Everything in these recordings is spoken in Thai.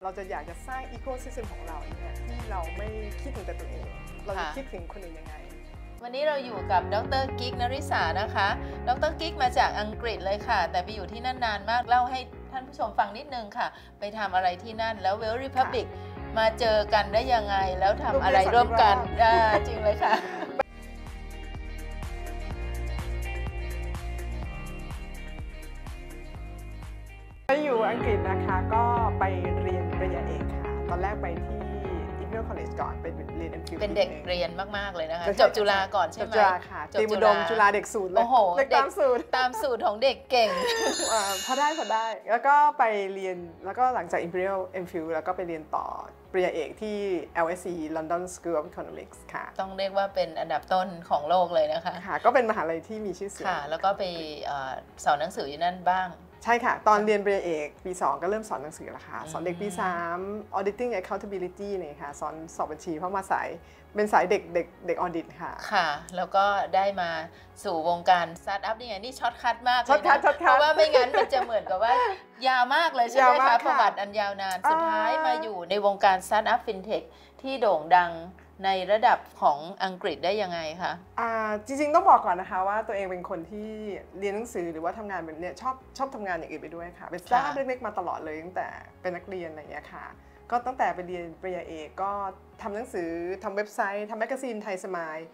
เราจะอยากจะสร้างอีโคซิสเต็มของเราเนี่ยที่เราไม่คิดถึงแต่ตัวเองเราจะคิดถึงคนอื่นยังไงวันนี้เราอยู่กับดร.กิ๊กนริษานะคะดร.กิ๊กมาจากอังกฤษเลยค่ะแต่ไปอยู่ที่นั่นนานมากเล่าให้ท่านผู้ชมฟังนิดนึงค่ะไปทำอะไรที่นั่นแล้ว Well Republic มาเจอกันได้ยังไงแล้วทำอะไรร่วมกันจริงเลยค่ะไปอยู่อังกฤษนะคะก็ไปเรียนปริญญาเอกค่ะตอนแรกไปที่ Imperial College ก่อนไปเรียน MPhil เป็นเด็กเรียนมากๆเลยนะคะจบจุฬาก่อนใช่ไหมจบจุฬาค่ะตีบุดมจุฬาเด็กสูตรเลยเด็กตามสูตรของเด็กเก่งพอได้แล้วก็ไปเรียนแล้วก็หลังจาก Imperial MPhil แล้วก็ไปเรียนต่อปริญญาเอกที่ LSE London School of Economics ค่ะต้องเรียกว่าเป็นอันดับต้นของโลกเลยนะคะค่ะก็เป็นมหาลัยที่มีชื่อเสียงค่ะแล้วก็ไปสอนหนังสืออยู่นั่นบ้างใช่ค่ะตอนเรียนปริญญาเอกปี2ก็เริ่มสอนหนังสือแล้วค่ะสอนเด็กปี3 auditing accountability เนี่ยค่ะสอนสอบบัญชีเพราะมาสายเป็นสายเด็กออดิตค่ะค่ะแล้วก็ได้มาสู่วงการสตาร์ทอัพนี่ไงนี่ช็อตคัทมากเลยนะเพราะว่าไม่งั้นมันจะเหมือนกับว่ายาวมากเลยใช่ไหมคะประวัติอันยาวนานสุดท้ายมาอยู่ในวงการสตาร์ทอัพฟินเทคที่โด่งดังในระดับของอังกฤษได้ยังไงคะจริงๆต้องบอกก่อนนะคะว่าตัวเองเป็นคนที่เรียนหนังสือหรือว่าทำงานแบบนี้ชอบทำงานอย่างอื่นไปด้วยค่ะเป็นสตาร์ทอัพเล็กๆมาตลอดเลยตั้งแต่เป็นนักเรียนอะไรอย่างเงี้ยค่ะก็ตั้งแต่ไปเรียนปริญญาเอกก็ทำหนังสือทำเว็บไซต์ทำแมกกาซีนไทยสมาย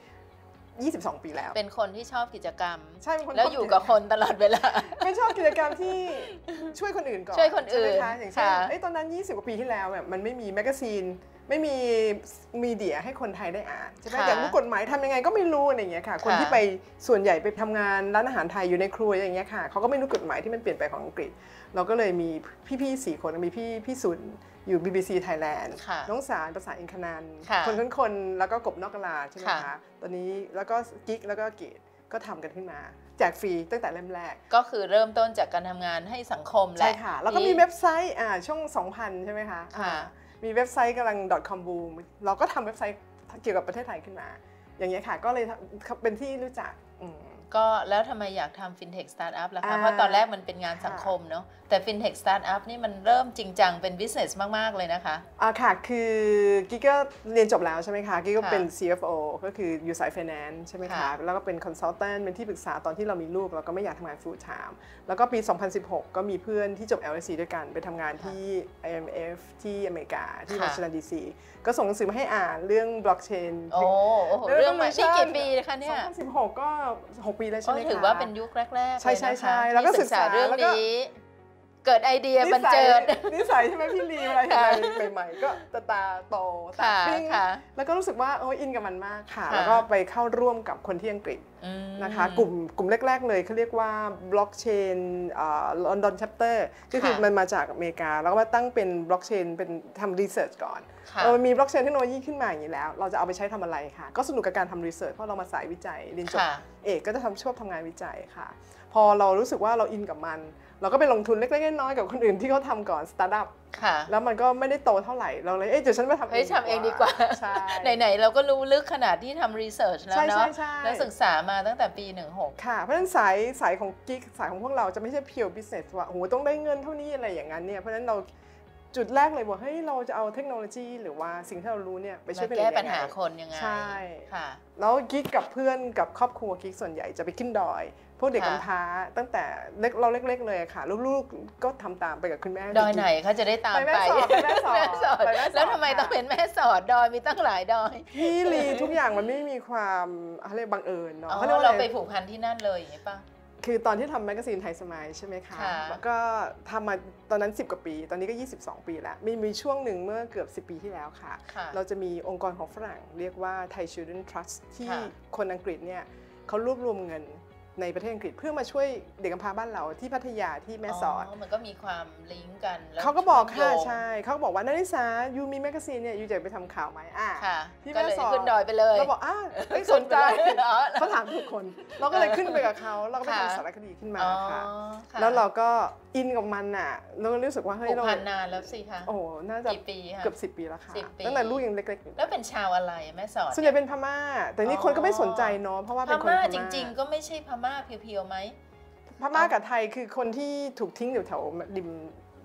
22 ปีแล้วเป็นคนที่ชอบกิจกรรมใช่เป็นคนแล้วอยู่กับคนตลอดเวลาไม่ชอบกิจกรรมที่ช่วยคนอื่นก่อนช่วยคนอื่นอย่างเช่นตอนนั้น20 กว่าปีที่แล้วแบบมันไม่มีแมกกาซีนไม่มีมีเดียให้คนไทยได้อ่านใช่ไหมอย่างรู้กฎหมายทำยังไงก็ไม่รู้อะไรอย่างเงี้ยค่ะคนที่ไปส่วนใหญ่ไปทำงานร้านอาหารไทยอยู่ในครัวอย่างเงี้ยค่ะเขาก็ไม่รู้กฎหมายที่มันเปลี่ยนไปของอังกฤษเราก็เลยมีพี่4 คนมีพี่สุนอยู่ BBC Thailand น้องสารประสานอินคนันคนแล้วก็กบนอกกลาใช่ไหมคะตอนนี้แล้วก็กิ๊กแล้วก็เกดก็ทำกันขึ้นมาแจกฟรีตั้งแต่เริ่มแรกก็คือเริ่มต้นจากการทำงานให้สังคมแหละใช่ค่ะแล้วก็มีเว็บไซต์ช่วง 2000 ใช่ไหมคะมีเว็บไซต์กำลัง .com boom เราก็ทำเว็บไซต์เกี่ยวกับประเทศไทยขึ้นมาอย่างเงี้ยค่ะก็เลยเป็นที่รู้จักก็แล้วทำไมอยากทำฟินเทคสตาร์ทอัพล่ะคะเพราะตอนแรกมันเป็นงานสังคมเนาะแต่ฟินเทคสตาร์ทอัพนี่มันเริ่มจริงจังเป็นบิสเนสมากๆเลยนะคะค่ะคือกิ๊กก็เรียนจบแล้วใช่ไหมคะกิ๊กก็เป็น CFO ก็คืออยู่สาย Finance ใช่ไหมคะแล้วก็เป็น Consultant เป็นที่ปรึกษาตอนที่เรามีลูกเราก็ไม่อยากทำงาน full time แล้วก็ปี 2016 ก็มีเพื่อนที่จบ LSE ด้วยกันไปทำงานที่ IMF ที่อเมริกาที่วอชิงตันดีซีก็ส่งหนังสือมาให้อ่านเรื่อง blockchain เรื่องมาที่กี่ปีนะคะเนี่ย 2016 ก็6 ปีแล้วใช่ไหมคะถือว่าเป็นยุคแรกๆเลยนะคะใช่แล้วก็ศึกษาเรื่องนี้เกิดไอเดียบันเจิดนิสัยใช่ไหมพี่ลีอะไรใหม่ๆก็ตาโตตาปิ้งแล้วก็รู้สึกว่าอินกับมันมากค่ะแล้วก็ไปเข้าร่วมกับคนที่อังกฤษนะคะกลุ่มแรกๆเลยเขาเรียกว่า blockchain London chapter ก็คือมันมาจากอเมริกาแล้วก็มาตั้งเป็น blockchain เป็นทำ research ก่อนเรามี blockchain เทคโนโลยีขึ้นมาอย่างนี้แล้วเราจะเอาไปใช้ทำอะไรค่ะก็สนุกกับการทำ research เพราะเรามาสายวิจัยเรียนจบเอกก็จะชอบทำงานวิจัยค่ะพอเรารู้สึกว่าเราอินกับมันเราก็ไปลงทุนเล็กๆน้อยๆกับคนอื่นที่เขาทำก่อนสตาร์ทอัพแล้วมันก็ไม่ได้โตเท่าไหร่เราเลยเดี๋ยวฉันมาทำเองดีกว่าไหนๆเราก็รู้ลึกขนาดที่ทำรีเสิร์ชแล้วเนาะแล้วศึกษามาตั้งแต่ปี16 ค่ะเพราะฉะนั้นสายของกิ๊กสายของพวกเราจะไม่ใช่ pure business ว่าโอ้โหต้องได้เงินเท่านี้อะไรอย่างนั้นเนี่ยเพราะฉะนั้นเราจุดแรกเลยบอกเฮ้ยเราจะเอาเทคโนโลยีหรือว่าสิ่งที่เรารู้เนี่ยไปช่วยแก้ปัญหาคนยังไงใช่ค่ะแล้วกิ๊กกับเพื่อนกับครอบครัวกิ๊กส่วนใหญ่จะไปขึ้นดอยพวกเด็กกำพร้าตั้งแต่เราเล็กๆเลยค่ะลูกๆก็ทำตามไปกับคุณแม่ดอยไหนเขาจะได้ตามไปแม่สอดแล้วทำไมต้องเป็นแม่สอดดอยมีตั้งหลายดอยพี่ลีทุกอย่างมันไม่มีความอะไรบังเอิญเนาะเราไปผูกพันที่นั่นเลยอย่างนี้ป่ะคือตอนที่ทำแมกกาซีนไทยสมัยใช่ไหมคะแล้วก็ทำมาตอนนั้น10 กว่าปีตอนนี้ก็22 ปีแล้วมีช่วงหนึ่งเมื่อเกือบ10 ปีที่แล้วค่ะเราจะมีองค์กรของฝรั่งเรียกว่า Thai Children Trust ที่คนอังกฤษเนี่ยเขารวบรวมเงินในประเทศอังกฤษเพื่อมาช่วยเด็กกำพร้าบ้านเราที่พัทยาที่แม่สอดมันก็มีความลิงก์กันเขาก็บอกค่ะใช่เขาบอกว่านาริสายูมีแมกกาซีนเนี่ยยูจะไปทำข่าวไหมที่แม่สอดขึ้นดอยไปเลยเราบอกไม่สนใจเขาถามทุกคนเราก็เลยขึ้นไปกับเขาเราก็ไปทำสารคดีขึ้นมาค่ะแล้วเราก็อินกับมันน่ะเราก็รู้สึกว่าเฮ้ยเราพันนานแล้วสิคะโอ้น่าจะเกือบ10 ปีแล้วค่ะตั้งแต่ลูกยังเล็กๆแล้วเป็นชาวอะไรแม่สอดส่วนใหญ่เป็นพม่าแต่นี่คนก็ไม่สนใจเนาะเพราะว่าเป็นคนพม่าจริงๆก็ไม่ใช่พม่าเพียวๆไหมพม่ากับไทยคือคนที่ถูกทิ้งอยู่แถว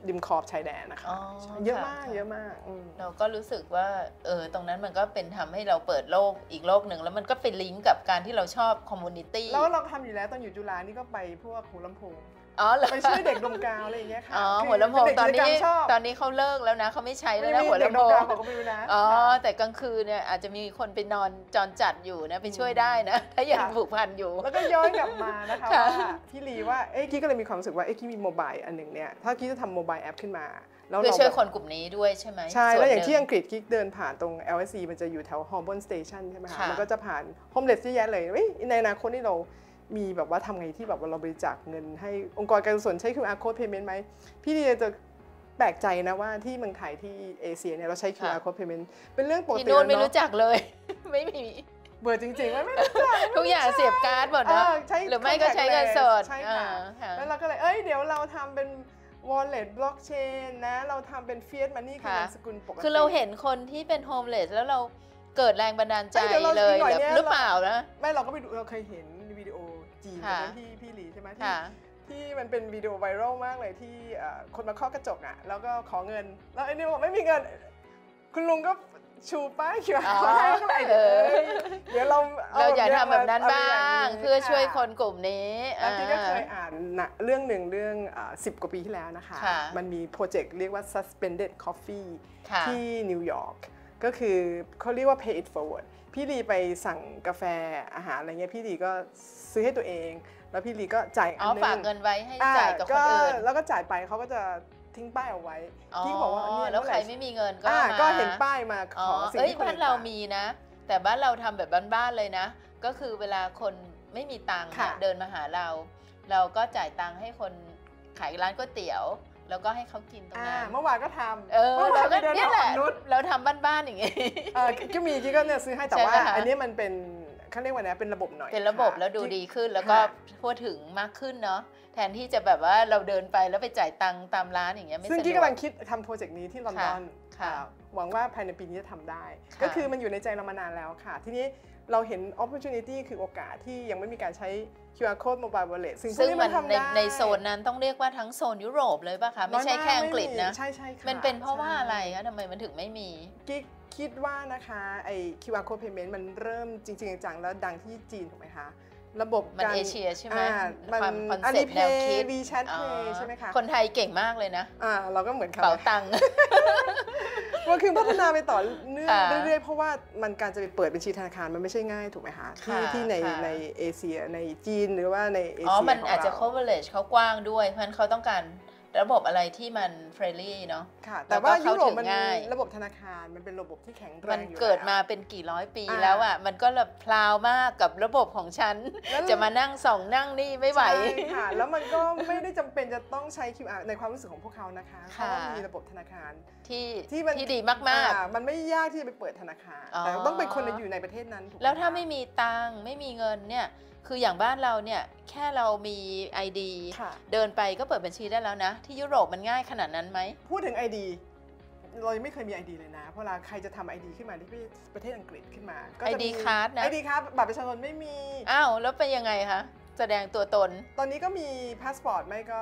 ริมขอบชายแดนนะคะเยอะมากเยอะมากเราก็รู้สึกว่าตรงนั้นมันก็เป็นทำให้เราเปิดโลกอีกโลกหนึ่งแล้วมันก็เป็นลิงก์กับการที่เราชอบคอมมูนิตี้แล้วเราทำอยู่แล้วตอนอยู่จุฬานี่ก็ไปพวกหัวลำโพงไปช่วยเด็กดมกาวอะไรอย่างเงี้ยค่ะหัวลำโพงตอนนี้เขาเลิกแล้วนะเขาไม่ใช้แล้วนะหัวลำโพงแต่กลางคืนเนี่ยอาจจะมีคนไปนอนจรจัดอยู่นะไปช่วยได้นะถ้ายังผูกพันอยู่แล้วก็ย้อนกลับมานะคะว่าพี่ลีว่ากิ๊กก็เลยมีความรู้สึกว่ากิ๊กมีโมบายอันหนึ่งเนี่ยถ้ากิ๊กจะทำโมบายแอปขึ้นมาแล้วเราช่วยคนกลุ่มนี้ด้วยใช่ไหมใช่แล้วอย่างที่อังกฤษกิ๊กเดินผ่านตรง LSE มันจะอยู่แถว Holborn Station ใช่ไหมคะมันก็จะผ่านโฮมเลสเยอะแยะเลยในอนาคตนี่เรามีแบบว่าทำไงที่แบบว่าเราบริจาคเงินให้องค์กรการกุศลใช้ QR code payment ไหมพี่ดีจะแปลกใจนะว่าที่เมืองไทยที่เอเชียเนี่ยเราใช้ QR code payment เป็นเรื่องปกติที่โน่นไม่รู้จักเลยไม่มีเบื่อจริงๆไม่รู้จักทุกอย่างเสียบการ์ดหมดนะหรือไม่ก็ใช้เงินสดใช่ค่ะแล้วเราก็เลยเดี๋ยวเราทำเป็น wallet blockchain นะเราทำเป็น fiat money คือเงินสกุลปกติคือเราเห็นคนที่เป็น homeless แล้วเราเกิดแรงบันดาลใจเลยหรือเปล่านะไม่เราก็ไปดูเราเคยเห็นวิดีโอจีนที่พี่หลีใช่ไหมที่มันเป็นวิดีโอไวรัลมากเลยที่คนมาเคาะกระจกอ่ะแล้วก็ขอเงินแล้วไอ้นี่บอกไม่มีเงินคุณลุงก็ชูป้ายQR codeให้ก็เดี๋ยวเราอยากทำแบบนั้นบ้างเพื่อช่วยคนกลุ่มนี้แล้วที่ก็เคยอ่านเรื่องหนึ่งเรื่อง10 กว่าปีที่แล้วนะคะมันมีโปรเจกต์เรียกว่า suspended coffee ที่นิวยอร์กก็คือเขาเรียกว่า pay it forward พี่ลีไปสั่งกาแฟอาหารอะไรเงี้ยพี่ลีก็ซื้อให้ตัวเองแล้วพี่ลีก็จ่ายอันนึงฝากเงินไว้ให้จ่ายกับคนอื่นแล้วก็จ่ายไปเขาก็จะทิ้งป้ายเอาไว้ที่บอกว่าเนี่ยแล้วใครไม่มีเงินก็เห็นป้ายมาขอสิ่งที่บ้านเรามีนะแต่บ้านเราทำแบบบ้านๆเลยนะก็คือเวลาคนไม่มีตังค์เดินมาหาเราก็จ่ายตังค์ให้คนขายร้านก๋วยเตี๋ยวแล้วก็ให้เขากินตรงนั้นเมื่อวานก็ทำเราก็เนี่ยแหละเราทำบ้านๆอย่างงี้ก็มีที่ก็เนี่ยซื้อให้แต่ว่าอันนี้มันเป็นเขาเรียกว่านะเป็นระบบหน่อยเป็นระบบแล้วดูดีขึ้นแล้วก็ทั่วถึงมากขึ้นเนาะแทนที่จะแบบว่าเราเดินไปแล้วไปจ่ายตังค์ตามร้านอย่างเงี้ยไม่สะดวกซึ่งที่กำลังคิดทำโปรเจกต์นี้ที่ลอนดอนหวังว่าภายในปีนี้จะทำได้ก็คือมันอยู่ในใจเรามานานแล้วค่ะทีนี้เราเห็น opportunity คือโอกาสที่ยังไม่มีการใช้ QR code mobile wallet ซึ่งมันในโซนนั้นต้องเรียกว่าทั้งโซนยุโรปเลยป่ะคะไม่ใช่แค่อังกฤษนะใช่ค่ะมันเป็นเพราะว่าอะไรคะทำไมมันถึงไม่มีกิ๊กคิดว่านะคะไอ้ QR code payment มันเริ่มจริงๆจังแล้วดังที่จีนถูกไหมคะระบบมันเอเชียใช่ไหมความคอนเซ็ปต์แนวคิด WeChat Pay ใช่ไหมคะคนไทยเก่งมากเลยนะเราก็เหมือนเขาเป๋าตังค์มันคือพัฒนาไปต่อเนื่องเรื่อยๆเพราะว่ามันการจะไปเปิดบัญชีธนาคารมันไม่ใช่ง่ายถูกไหมคะที่ในเอเชียในจีนหรือว่าในเอเชียมันอาจจะ coverage เขากว้างด้วยเพราะฉะนั้นเขาต้องการระบบอะไรที่มันเฟรนลี่เนาะแต่ว่ายุโรปมันระบบธนาคารมันเป็นระบบที่แข็งแรงมันเกิดมาเป็นกี่ร้อยปีแล้วอ่ะมันก็แบบพลาวมากกับระบบของฉันจะมานั่งส่องนั่งนี่ไม่ไหวใช่ค่ะแล้วมันก็ไม่ได้จำเป็นจะต้องใช้ QR ในความรู้สึกของพวกเขานะคะเพราะว่ามีระบบธนาคารที่ดีมากๆมันไม่ยากที่จะไปเปิดธนาคารแต่ต้องเป็นคนอยู่ในประเทศนั้นแล้วถ้าไม่มีตังค์ไม่มีเงินเนี่ยคืออย่างบ้านเราเนี่ยแค่เรามี ID เดินไปก็เปิดบัญชีได้แล้วนะที่ยุโรปมันง่ายขนาดนั้นไหมพูดถึง ID เรายังไม่เคยมี ID เลยนะเพราะใครจะทำ ID ขึ้นมาที่ประเทศอังกฤษขึ้นมาก็จะมี ID คาร์ดนะ ID คาร์ดบัตรประชาชนไม่มีแล้วเป็นยังไงคะแสดงตัวตนตอนนี้ก็มีพาสปอร์ตไม่ก็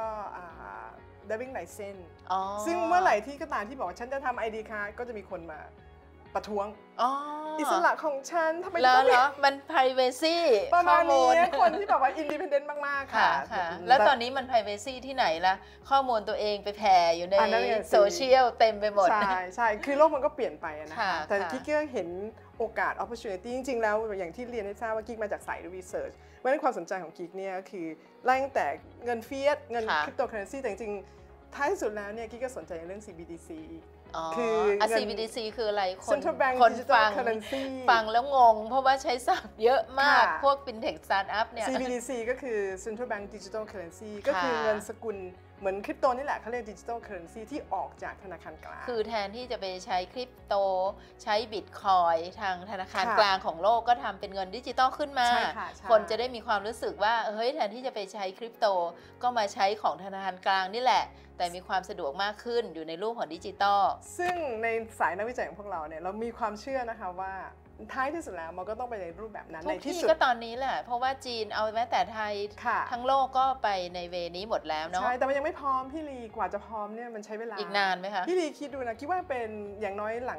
driving license ซึ่งเมื่อไหร่ที่ก็ตามที่บอกฉันจะทำ ID คาร์ดก็จะมีคนมาประท้วงอิสระของฉันทำไมต้องมัน privacy ประมาณนี้คนที่แบบว่า independent มากๆค่ะแล้วตอนนี้มัน privacy ที่ไหนล่ะข้อมูลตัวเองไปแผ่อยู่ในโซเชียลเต็มไปหมดใช่คือโลกมันก็เปลี่ยนไปนะคะแต่กิ๊กก็เห็นโอกาส opportunity จริงๆแล้วอย่างที่เรียนให้ทราบว่ากิ๊กมาจากสาย research เพราะฉะนั้นความสนใจของกิ๊กเนี่ยคือไล่ตั้งแต่เงินเฟียสเงินคริปโตเคอเรนซีแต่จริงๆท้ายที่สุดแล้วเนี่ยกิ๊กก็สนใจเรื่อง CBDC คือ CBDC คืออะไรคนฟังแล้วงงเพราะว่าใช้ศัพท์เยอะมากพวก FinTech Startup เนี่ย CBDC ก็คือ Central Bank Digital Currency ก็คือเงินสกุลเหมือนคริปโตนี่แหละเขาเรียก Digital Currency ที่ออกจากธนาคารกลางคือแทนที่จะไปใช้คริปโตใช้บิตคอยทางธนาคารกลางของโลกก็ทำเป็นเงินดิจิตอลขึ้นมาคนจะได้มีความรู้สึกว่าเฮ้ยแทนที่จะไปใช้คริปโตก็มาใช้ของธนาคารกลางนี่แหละแต่มีความสะดวกมากขึ้นอยู่ในรูปของดิจิตอลซึ่งในสายนักวิจัยของพวกเราเนี่ยเรามีความเชื่อนะคะว่าท้ายที่สุดแล้วมันก็ต้องไปในรูปแบบนั้นในที่สุดก็ตอนนี้แหละเพราะว่าจีนเอาแม้แต่ไทยทั้งโลกก็ไปในเวนี้หมดแล้วเนาะใช่แต่มันยังไม่พร้อมพี่ลีกว่าจะพร้อมเนี่ยมันใช้เวลาอีกนานไหมคะพี่ลีคิดดูนะคิดว่าเป็นอย่างน้อยหลัง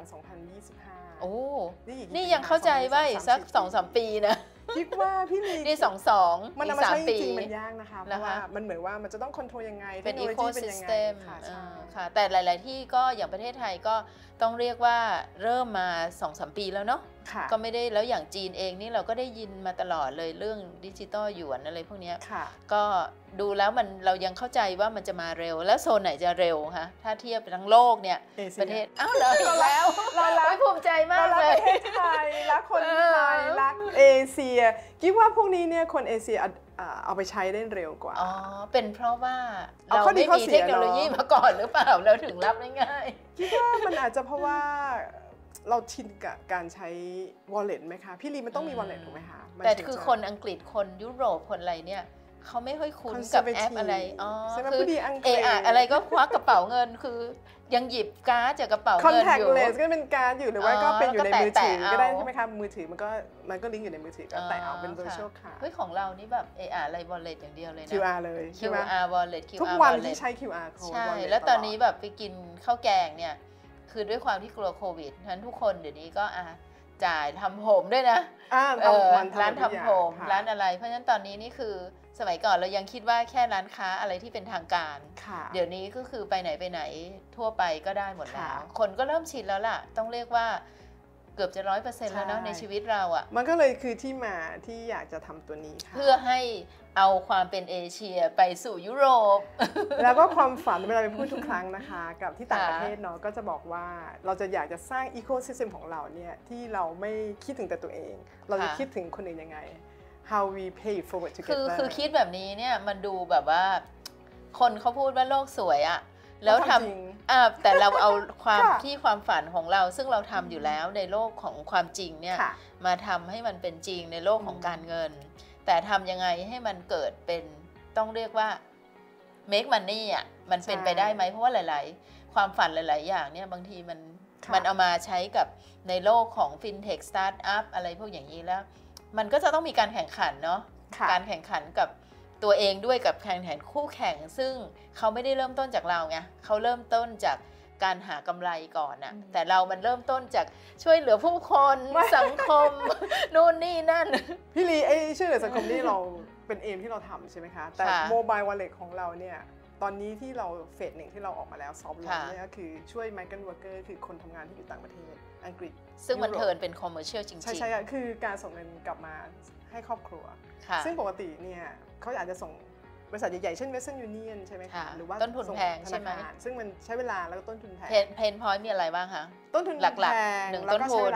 2025 โอ้นี่ยังเข้าใจว่าอีกสัก 2-3 ปีนะคิดว่าพี่ลีนี่22 มันเอามาใช้จริงมันยากนะคะเพราะว่ามันเหมือนว่ามันจะต้องคอนโทรลยังไงเป็นอีโคซิสเต็มค่ะแต่หลายๆที่ก็อย่างประเทศไทยก็ต้องเรียกว่าเริ่มมา 2-3 ปีแล้วเนาะก็ไม่ได้แล้วอย่างจีนเองนี่เราก็ได้ยินมาตลอดเลยเรื่องดิจิตอลหยวนอะไรพวกนี้ก็ดูแล้วเรายังเข้าใจว่ามันจะมาเร็วแล้วโซนไหนจะเร็วคะถ้าเทียบทั้งโลกเนี่ยประเทศอ้าวเหรออีกแล้วเรารักภูมิใจมากเลยประเทศไทยรักคนไทยรักเอเชียคิดว่าพวกนี้เนี่ยคนเอเชียเอาไปใช้ได้เร็วกว่าอ๋อเป็นเพราะว่าเราไม่มีเทคโนโลยีมาก่อนหรือเปล่าเราถึงรับง่ายๆคิดว่ามันอาจจะเพราะว่าเราชินกับการใช้ wallet ไหมคะพี่ลีมันต้องมี wallet ถูกไหมคะแต่คือคนอังกฤษคนยุโรปคนอะไรเนี่ยเขาไม่ค่อยคุ้นกับแอปอะไรอ๋อคืออะไรก็ควักกระเป๋าเงินคือยังหยิบการ์ดจากกระเป๋าเงินอยู่ contactless ก็เป็นการ์ดอยู่หรือว่าก็เป็นอยู่ในมือถือก็ได้ใช่ไหมคะมือถือมันก็ลิงก์อยู่ในมือถือก็แตะเอาเป็น virtual card เฮ้ยของเรานี่แบบอะไร wallet อย่างเดียวเลยนะ QR เลย QR wallet ทุกวันที่ใช้ QR code ใช่แล้วตอนนี้แบบไปกินข้าวแกงเนี่ยคือด้วยความที่กลัวโควิดฉะนั้นทุกคนเดี๋ยวนี้ก็จ่ายทำผมด้วยนะร้านทำผมร้านอะไรเพราะฉะนั้นตอนนี้นี่คือสมัยก่อนเรายังคิดว่าแค่ร้านค้าอะไรที่เป็นทางการเดี๋ยวนี้ก็คือไปไหนทั่วไปก็ได้หมดแล้วคนก็เริ่มชินแล้วล่ะต้องเรียกว่าเกือบจะ 100% แล้วเนาะในชีวิตเราอ่ะมันก็เลยคือที่มาที่อยากจะทำตัวนี้ค่ะเพื่อให้เอาความเป็นเอเชียไปสู่ยุโรปแล้วก็ความฝันเวลาไปพูดทุกครั้งนะคะกับที่ต่างประเทศเนาะก็จะบอกว่าเราจะอยากจะสร้างอีโคซิสเต็มของเราเนี่ยที่เราไม่คิดถึงแต่ตัวเองเราจะคิดถึงคนอื่นยังไง how we pay forward together คือคิดแบบนี้เนี่ยมันดูแบบว่าคนเขาพูดว่าโลกสวยอะแล้วทำแต่เราเอาความฝันของเราซึ่งเราทำอยู่แล้วในโลกของความจริงเนี่ยมาทำให้มันเป็นจริงในโลกของการเงินแต่ทำยังไงให้มันเกิดเป็นต้องเรียกว่า make money อ่ะมันเป็นไปได้ไหมเพราะว่าหลายๆความฝันหลายๆอย่างเนี่ยบางทีมันเอามาใช้กับในโลกของ fintech startup อะไรพวกอย่างนี้แล้วมันก็จะต้องมีการแข่งขันเนาะการแข่งขันกับตัวเองด้วยกับแข่งขันคู่แข่งซึ่งเขาไม่ได้เริ่มต้นจากเราไงเขาเริ่มต้นจากการหากำไรก่อนนะแต่เรามันเริ่มต้นจากช่วยเหลือผู้คนสังคมนู่นนี่นั่นพี่ลีช่วยเหลือสังคมนี่เราเป็นเอมที่เราทำใช่ไหมคะแต่โมบาย wallet ของเราเนี่ยตอนนี้ที่เราเฟส 1ที่เราออกมาแล้วซอฟต์ลอนเนี่ยก็คือช่วย migrant worker คือคนทำงานที่อยู่ต่างประเทศอังกฤษซึ่งมันเทิร์นเป็น commercial จริงๆใช่ๆคือการส่งเงินกลับมาให้ครอบครัวซึ่งปกติเนี่ยเขาอาจจะส่งบริษัทใหญ่ๆเช่น Western Union ใช่ไหมคะหรือว่าต้นทุนแพงใช่ไหมซึ่งมันใช้เวลาแล้วก็ต้นทุนแพงเพนพอยต์มีอะไรบ้างคะต้นทุนหลักๆ 1ต้นทุน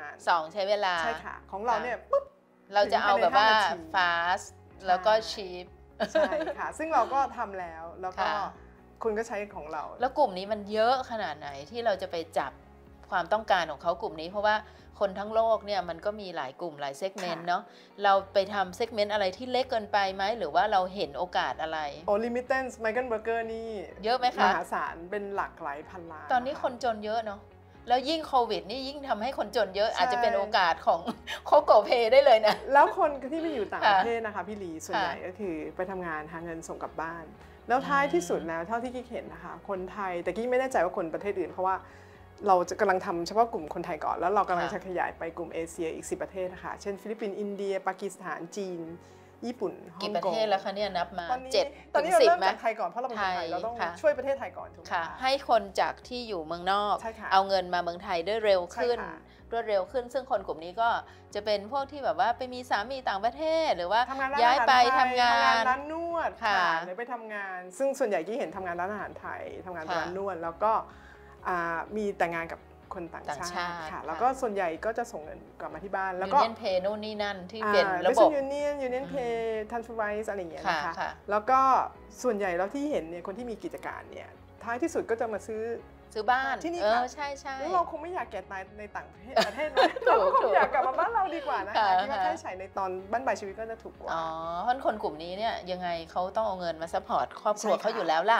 2ใช้เวลาใช่ค่ะของเราเนี่ยปุ๊บเราจะเอาแบบว่า fast แล้วก็ cheap ใช่ค่ะซึ่งเราก็ทำแล้วก็คุณก็ใช้ของเราแล้วกลุ่มนี้มันเยอะขนาดไหนที่เราจะไปจับความต้องการของเขากลุ่มนี้เพราะว่าคนทั้งโลกเนี่ยมันก็มีหลายกลุ่มหลายเซกเมนต์เนาะเราไปทำเซกเมนต์อะไรที่เล็กเกินไปไหมหรือว่าเราเห็นโอกาสอะไร remittance migrant worker นี่เยอะไหมคะมหาศาลเป็นหลักหลายพันล้านตอนนี้คนจนเยอะเนาะแล้วยิ่งโควิดนี่ยิ่งทำให้คนจนเยอะอาจจะเป็นโอกาสของโคโกเพได้เลยนะแล้วคนที่ไปอยู่ต่างประเทศนะคะพี่ลีส่วนใหญ่ก็คือไปทำงานหาเงินส่งกลับบ้านแล้วท้ายที่สุดแล้วเท่าที่กิ๊กเห็นนะคะคนไทยแต่กิ๊กไม่แน่ใจว่าคนประเทศอื่นเพราะว่าเราจะกำลังทำเฉพาะกลุ่มคนไทยก่อนแล้วเรากำลังจะขยายไปกลุ่มเอเชียอีก10ประเทศนะคะเช่นฟิลิปปินส์อินเดียปากีสถานจีนญี่ปุ่นฮ่องกงกี่ประเทศแล้วคะเนี่ยนับมา7 ตอนนี้เราเริ่มจากไทยก่อนเพราะเราเป็นคนไทยเราต้องช่วยประเทศไทยก่อนถูกไหมคะให้คนจากที่อยู่เมืองนอกเอาเงินมาเมืองไทยได้เร็วขึ้นรวดเร็วขึ้นซึ่งคนกลุ่มนี้ก็จะเป็นพวกที่แบบว่าไปมีสามีต่างประเทศหรือว่าย้ายไปทำงานร้านนวดค่ะหรือไปทำงานซึ่งส่วนใหญ่ที่เห็นทำงานร้านอาหารไทยทำงานร้านนวดแล้วก็มีแต่งงานกับคนต่างชาติค่ะแล้วก็ส่วนใหญ่ก็จะส่งเงินกลับมาที่บ้านแล้วก็ Union Pay นู่นนี่นั่นที่เป็นระบบ Union Pay Transferwise อะไรอย่างเงี้ยนะคะแล้วก็ส่วนใหญ่แล้วที่เห็นเนี่ยคนที่มีกิจการเนี่ยท้ายที่สุดก็จะมาซื้อบ้านที่นี่ค่ะใช่ใช่แล้วเราคงไม่อยากแก่ตายในต่างประเทศนะเราคงอยากกลับมาบ้านเราดีกว่านะคะที่ว่าค่าใช้จ่ายในตอนบ้านปลายชีวิตก็จะถูกกว่าเพราะคนกลุ่มนี้เนี่ยยังไงเขาต้องเอาเงินมาซัพพอร์ตครอบครัวเขาอยู่แล้วล่ะ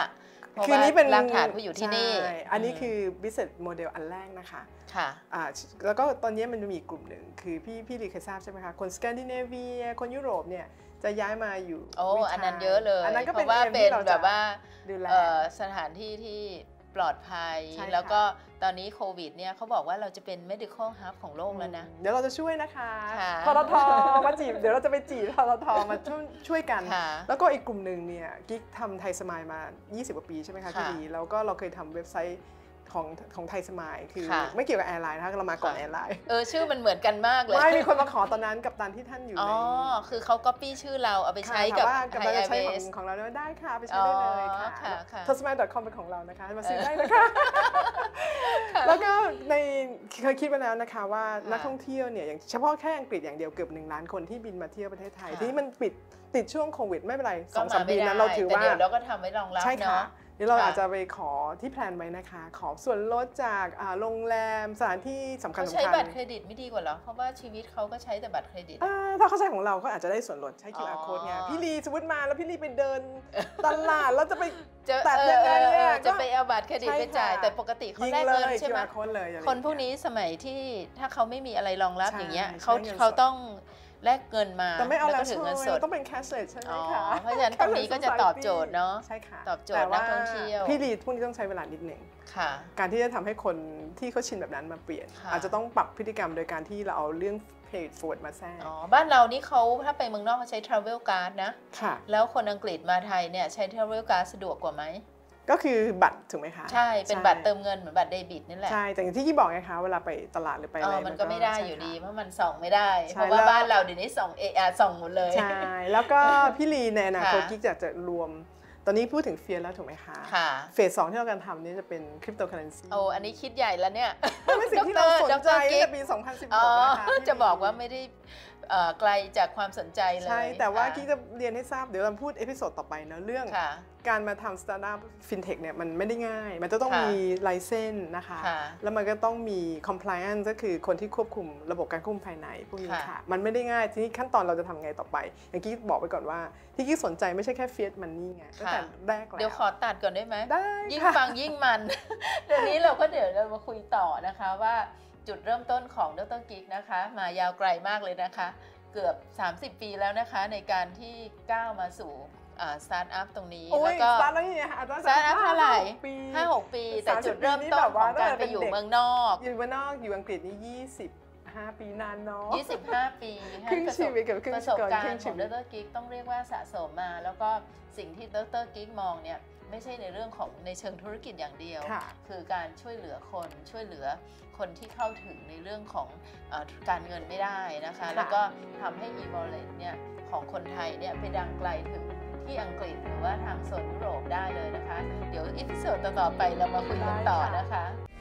เพราะว่ารากฐานเขาอยู่ที่นี่อันนี้คือ business model อันแรกนะคะค่ะแล้วก็ตอนนี้มันมีกลุ่มหนึ่งคือพี่ลีเคยทราบใช่ไหมคะคนสแกนดิเนเวียคนยุโรปเนี่ยจะย้ายมาอยู่อันนั้นเยอะเลยเพราะว่าเป็นแบบว่าสถานที่ที่ปลอดภัยแล้วก็ตอนนี้โควิดเนี่ยเขาบอกว่าเราจะเป็น medical hub ของโลกแล้วนะเดี๋ยวเราจะช่วยนะคะทททมาจีบเดี๋ยวเราจะไปจีบทททมาช่วยกันแล้วก็อีกกลุ่มหนึ่งเนี่ยกิ๊กทำไทยสมายมา20กว่าปีใช่ไหมคะพี่ดีแล้วก็เราเคยทำเว็บไซต์ของไทยสมายคือไม่เกี่ยวกับแอร์ไลน์นะคะเรามาก่อนแอร์ไลน์ชื่อมันเหมือนกันมากเลยไม่มีคนมาขอตอนนั้นกับตอนที่ท่านอยู่ในคือเขาก๊อปปี้ชื่อเราเอาไปใช้กับไทยแอร์เวย์ของเราได้ค่ะไปใช้ได้เลยค่ะthaisamai.com เป็นของเรานะคะมาซื้อได้นะคะแล้วก็เคยคิดไปแล้วนะคะว่านักท่องเที่ยวเนี่ยอย่างเฉพาะแค่อังกฤษอย่างเดียวเกือบ1 ล้านคนที่บินมาเที่ยวประเทศไทยที่มันติดช่วงโควิดไม่เป็นไร2-3 ปีนั้นเราถือว่าเดี๋ยวเราก็ทำไว้รองรับเนาะเดี๋ยวเราอาจจะไปขอที่แพลนไว้นะคะขอส่วนลดจากโรงแรมสถานที่สำคัญเขาใช้บัตรเครดิตไม่ดีกว่าหรอเพราะว่าชีวิตเขาก็ใช้แต่บัตรเครดิตถ้าเขาใช้ของเราก็อาจจะได้ส่วนลดใช้ QR code ไงพี่ลีสมมติมาแล้วพี่ลีไปเดินตลาดแล้วจะไปตัดยังไงเนี่ยจะไปเอาบัตรเครดิตไปจ่ายแต่ปกติเขาแลกเงินใช่ไหมคนพวกนี้สมัยที่ถ้าเขาไม่มีอะไรรองรับอย่างเงี้ยเขาต้องแลกเงินมาแต่ไม่เอาแล้วถึงเงินสดต้องเป็นแคชเลสใช่ไหมคะเพราะฉะนั้นตรงนี้ก็จะตอบโจทย์เนาะใช่ค่ะตอบโจทย์นักท่องเที่ยวพี่ลีพวกนี้ต้องใช้เวลานิดหนึ่งการที่จะทำให้คนที่เขาชินแบบนั้นมาเปลี่ยนอาจจะต้องปรับพฤติกรรมโดยการที่เราเอาเรื่องpaid forward มาแทรกบ้านเรานี่เขาถ้าไปเมืองนอกเขาใช้ travel card นะแล้วคนอังกฤษมาไทยเนี่ยใช้ travel card สะดวกกว่าไหมก็คือบัตรถูกไหมคะใช่เป็นบัตรเติมเงินเหมือนบัตรเดบิตนี่แหละใช่แต่อย่างที่กี้บอกไงคะเวลาไปตลาดหรือไปอะไรมันก็ไม่ได้อยู่ดีเพราะมันส่องไม่ได้เพราะว่าบ้านเราเดี๋ยวนี้ส่องส่องหมดเลยใช่แล้วก็พี่ลีในอนาคตกิ๊กจะรวมตอนนี้พูดถึงเฟียร์แล้วถูกไหมคะเฟส 2ที่เรากำลังทำนี่จะเป็นคริปโตเคอเรนซีอันนี้คิดใหญ่แล้วเนี่ยเป็นสิ่งที่เราสนใจตั้งแต่ปี2016นะคะจะบอกว่าไม่ได้ไกลจากความสนใจเลยใช่แต่ว่ากิ๊กจะเรียนให้ทราบเดี๋ยวเราพูดเอพิโซดต่อไปนะเรื่องการมาทำสตาร์ทอัพฟินเทคเนี่ยมันไม่ได้ง่ายมันจะต้องมีไลเซนส์นะคะแล้วมันก็ต้องมี compliance ก็คือคนที่ควบคุมระบบการควบคุมภายในพวกนี้ค่ะมันไม่ได้ง่ายทีนี้ขั้นตอนเราจะทำไงต่อไปอย่างกี้บอกไปก่อนว่าที่กี้สนใจไม่ใช่แค่เฟียสมันนี่ไงตั้งแต่แรกแล้วเดี๋ยวขอตัดก่อนได้ไหมได้ยิ่งฟังยิ่งมันเดี๋ยวนี้เรามาคุยต่อนะคะว่าจุดเริ่มต้นของดร.กิ๊กนะคะมายาวไกลมากเลยนะคะเกือบ30 ปีแล้วนะคะในการที่ก้าวมาสู่สตาร์ทอัพตรงนี้แล้วก็สตาร์ทอัพเท่าไหร่5-6 ปีแต่จุดเริ่มต้นของการไปอยู่เมืองนอกอยู่อังกฤษนี่25 ปีนานเนาะ 25 ปีครึ่งชีวิตกับครึ่งประสบการณ์ของดร.กิ๊กต้องเรียกว่าสะสมมาแล้วก็สิ่งที่ดร.กิ๊กมองเนี่ยไม่ใช่ในเรื่องของในเชิงธุรกิจอย่างเดียวคือการช่วยเหลือคนที่เข้าถึงในเรื่องของการเงินไม่ได้นะคะแล้วก็ทำให้ e-wallet เนี่ยของคนไทยเนี่ยไปดังไกลถึงที่อังกฤษหรือว่าทางโซนยุโรปได้เลยนะคะเดี๋ยวอีพิโซดต่อไปเรามาคุยกันต่อนะคะ